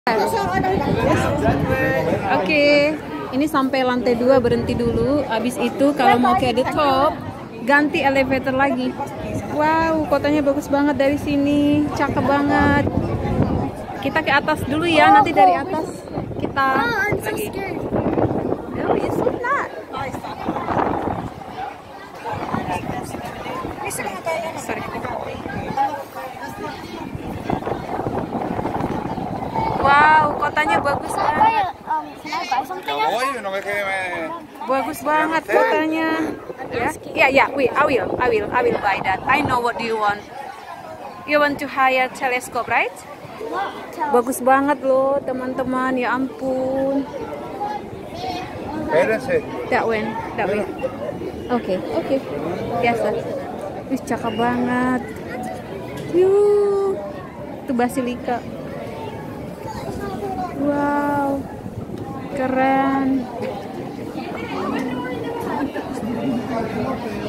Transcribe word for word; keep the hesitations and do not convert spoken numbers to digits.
Oke, ini sampai lantai dua, berhenti dulu. Abis itu kalau mau ke the top, ganti elevator lagi. Wow, kotanya bagus banget dari sini, cakep banget. Kita ke atas dulu ya, nanti dari atas kita lagi. No, it's not. Sorry. Wow, kotanya bagus banget. Bagus banget kotanya. Ya, ya, ya. Wait, I will, I will, I will buy that. I know what do you want. You want to hire telescope, right? Bagus banget loh, teman-teman. Ya ampun. That one, that way. Oke, oke. Biasa. Wih, cakep banget. Yuh, itu basilika. Wow, keren.